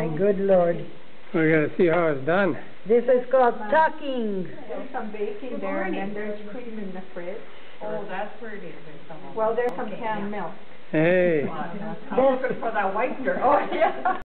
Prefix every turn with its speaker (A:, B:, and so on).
A: good Lord.
B: We're going to see how it's done.
A: This is called tucking.
C: There's some baking there, and then there's cream in the fridge.
D: Oh, that's where it is.
C: Well, there's some canned milk.
B: Hey.
C: I'm looking for that whitener. Oh, yeah.